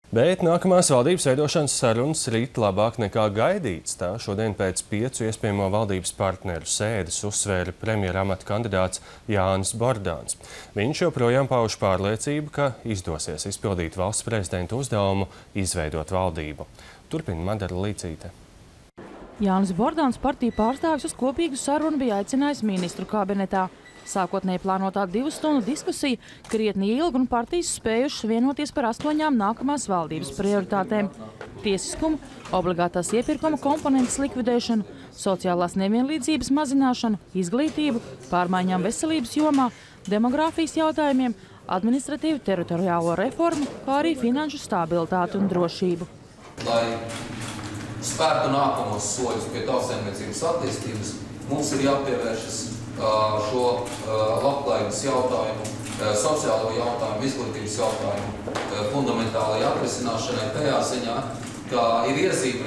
Bet nākamās valdības veidošanas sarunas rīt labāk nekā gaidīts. Tā šodien pēc 5 iespējamo valdības partneru sēdes uzsvēra premjera amata kandidāts Jānis Bordāns. Viņš joprojām pauž pārliecību, ka izdosies izpildīt valsts prezidenta uzdevumu izveidot valdību. Turpina Madara Līcīte. Jānis Bordāns partiju pārstāvis uz kopīgu sarunu bija aicinājis ministru kabinetā. Sākotnēji plānotā 2 stundu diskusija krietni ilga un partijas spējušas vienoties par 8 nākamās valdības prioritātēm – tiesiskumu, obligātās iepirkuma komponentes likvidēšanu, sociālās nevienlīdzības mazināšanu, izglītību, pārmaiņām veselības jomā, demogrāfijas jautājumiem, administratīvu teritoriālo reformu, kā arī finanšu stabilitāti un drošību. Lai spērtu nākamos soļus pie tautssaimniecības attīstības, mums ir jāpievēršas šo labklājības jautājumu, sociālo jautājumu, izglītības jautājumu fundamentālai atrisināšanai tajā ziņā, ka ir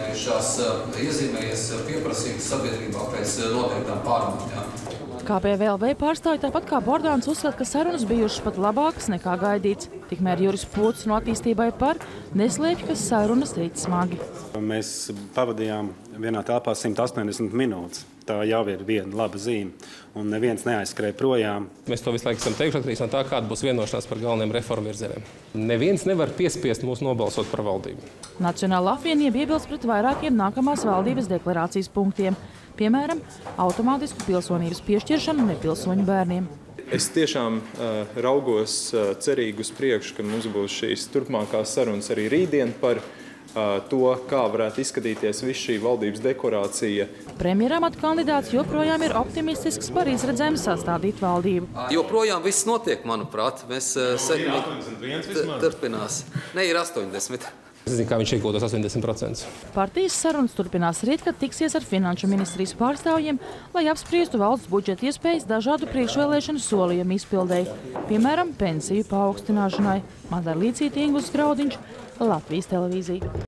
iezīmējies pieprasījums sabiedrībā pēc noteiktām pārmaiņām. KPVLV pārstāvji tāpat kā Bordāns uzskata, ka sarunas bijušas pat labākas nekā gaidīts. Tikmēr Juris Pūcis no attīstībai par neslēpj, ka sarunas rit smagi. Mēs pavadījām vienā telpā 180 minūtes. Tā jau ir viena laba zīme, un neviens neaizskrēja projām. Mēs to visu laiku esam teikuši atkarīgs no tā, kāda būs vienošanās par galveniem reformu virzieniem. Neviens nevar piespiest mūs nobalsot par valdību. Nacionāla apvienība iebilst pret vairākiem nākamās valdības deklarācijas punktiem. Piemēram, automātisku pilsonības piešķiršanu nepilsoņu bērniem. Es tiešām raugos cerīgi uz priekšu, ka mums būs šīs turpmākās sarunas arī rītdien par to, kā varētu izskatīties viss šī valdības deklarācija. Premjera amata kandidāts joprojām ir optimistisks par izredzēm sastādīt valdību. Joprojām viss notiek, manuprāt. Mēs turpinās. Ne, ir 80. Es zinu, kā viņš iegūtos 80%. Partijas sarunas turpinās rīt, kad tiksies ar finanšu ministrijas pārstāvjiem, lai apspriestu valsts budžeta iespējas dažādu priekšvēlēšanu solījumu izpildēji. Piemēram, pensiju paaugstināšanai. Madara Līcīte, Ingus Graudiņš, Latvijas televīzija.